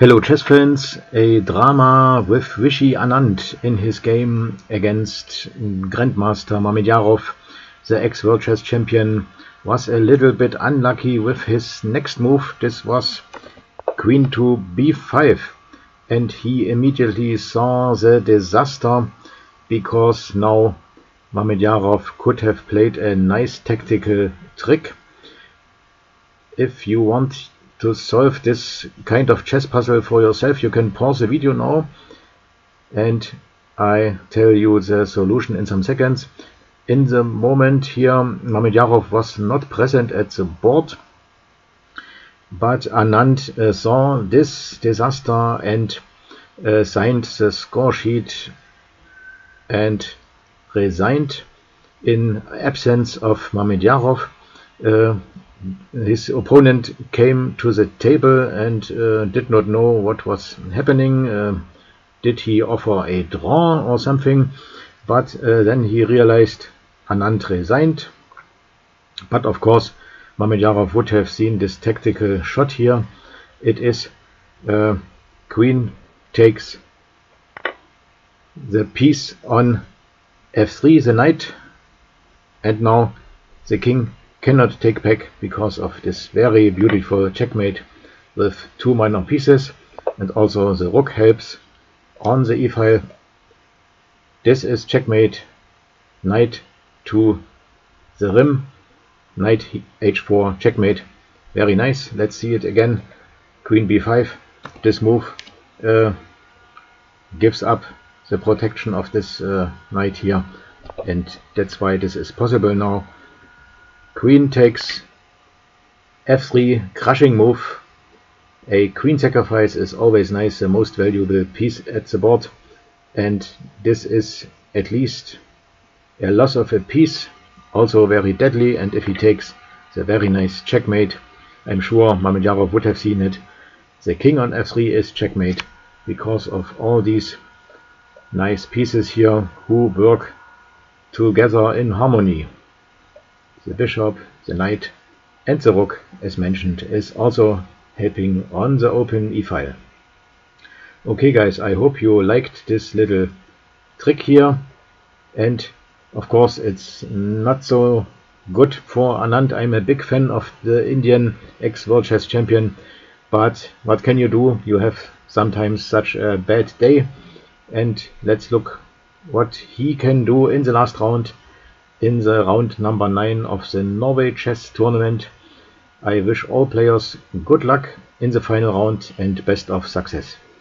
Hello chess fans, a drama with Vishy Anand in his game against Grandmaster Mamedyarov. The ex-World Chess Champion was a little bit unlucky with his next move. This was Queen to b5, and he immediately saw the disaster because now Mamedyarov could have played a nice tactical trick. If you want to solve this kind of chess puzzle for yourself, you can pause the video now and I tell you the solution in some seconds. In the moment here, Mamedyarov was not present at the board, but Anand saw this disaster and signed the score sheet and resigned in absence of Mamedyarov. His opponent came to the table and did not know what was happening. Did he offer a draw or something? But then he realized Anand resigned. But of course, Mamedyarov would have seen this tactical shot here. It is Queen takes the piece on f3, the knight, and now the king cannot take back because of this very beautiful checkmate with two minor pieces, and also the rook helps on the e-file. This is checkmate, knight to the rim, knight h4, checkmate. Very nice. Let's see it again. Queen b5. This move gives up the protection of this knight here, and that's why this is possible now. Queen takes f3, crushing move. A queen sacrifice is always nice, the most valuable piece at the board, and this is at least a loss of a piece, also very deadly. And if he takes the very nice checkmate, I'm sure Mamedyarov would have seen it. The king on f3 is checkmate because of all these nice pieces here who work together in harmony. The bishop, the knight and the rook, as mentioned, is also helping on the open e-file. Okay guys, I hope you liked this little trick here, and of course it's not so good for Anand. I'm a big fan of the Indian ex-World Chess Champion, but what can you do? You have sometimes such a bad day, and let's look what he can do in the last round. In the round number 9 of the Norway Chess Tournament. I wish all players good luck in the final round and best of success.